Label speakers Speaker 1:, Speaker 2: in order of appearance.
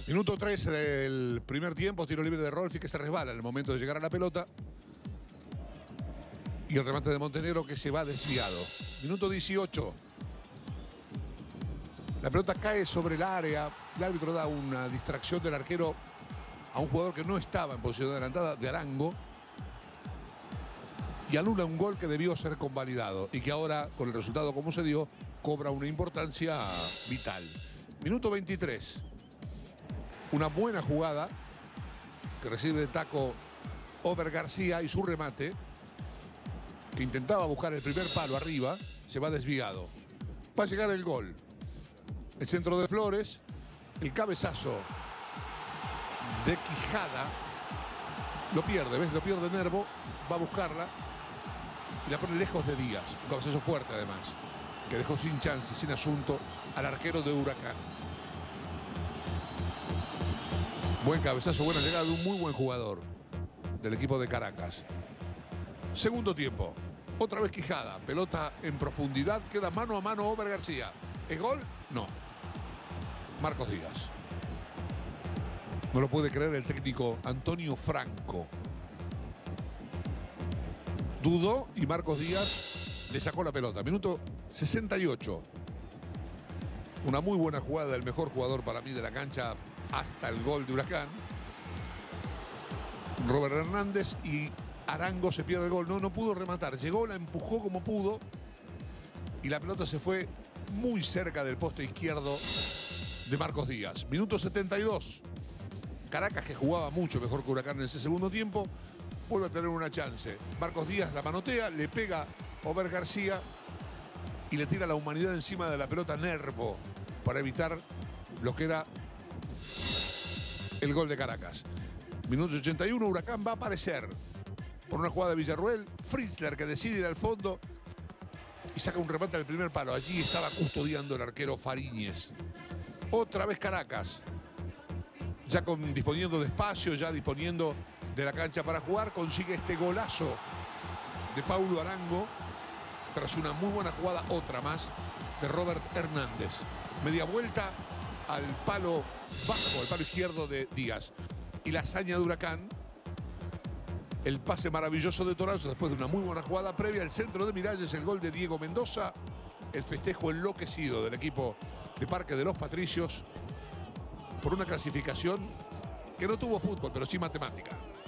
Speaker 1: Minuto 13 del primer tiempo, tiro libre de Rolfi que se resbala en el momento de llegar a la pelota. Y el remate de Montenegro que se va desviado. Minuto 18. La pelota cae sobre el área. El árbitro da una distracción del arquero a un jugador que no estaba en posición adelantada, de Arango. Y anula un gol que debió ser convalidado y que ahora, con el resultado como se dio, cobra una importancia vital. Minuto 23. Una buena jugada que recibe de taco Over García y su remate, que intentaba buscar el primer palo arriba, se va desviado. Va a llegar el gol. El centro de Flores, el cabezazo de Quijada, lo pierde, ¿ves? Lo pierde Nervo, va a buscarla y la pone lejos de Díaz. Un cabezazo fuerte además, que dejó sin chance, sin asunto al arquero de Huracán. Buen cabezazo, buena llegada de un muy buen jugador del equipo de Caracas. Segundo tiempo. Otra vez Quijada. Pelota en profundidad. Queda mano a mano Over García. ¿Es gol? No. Marcos Díaz. No lo puede creer el técnico Antonio Franco. Dudó y Marcos Díaz le sacó la pelota. Minuto 68. Una muy buena jugada del mejor jugador para mí de la cancha hasta el gol de Huracán. Robert Hernández, y Arango se pierde el gol. No pudo rematar. Llegó, la empujó como pudo y la pelota se fue muy cerca del poste izquierdo de Marcos Díaz. Minuto 72. Caracas, que jugaba mucho mejor que Huracán en ese segundo tiempo, vuelve a tener una chance. Marcos Díaz la manotea, le pega Over García y le tira la humanidad encima de la pelota Nervo para evitar lo que era el gol de Caracas. Minuto 81, Huracán va a aparecer por una jugada de Villarruel. Fritzler, que decide ir al fondo y saca un remate del primer palo. Allí estaba custodiando el arquero Fariñez. Otra vez Caracas, ya disponiendo de espacio, ya disponiendo de la cancha para jugar, consigue este golazo de Paulo Arango tras una muy buena jugada, otra más, de Robert Hernández. Media vuelta al palo bajo, al palo izquierdo de Díaz. Y la hazaña de Huracán, el pase maravilloso de Toranzo después de una muy buena jugada previa, el centro de Miralles, el gol de Diego Mendoza, el festejo enloquecido del equipo de Parque de los Patricios por una clasificación que no tuvo fútbol, pero sí matemática.